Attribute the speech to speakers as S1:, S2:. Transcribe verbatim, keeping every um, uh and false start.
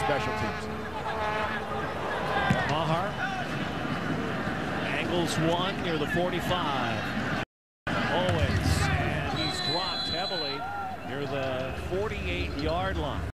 S1: special teams.
S2: Maher angles one near the forty-five. Owens, and he's dropped heavily near the forty-eight yard line.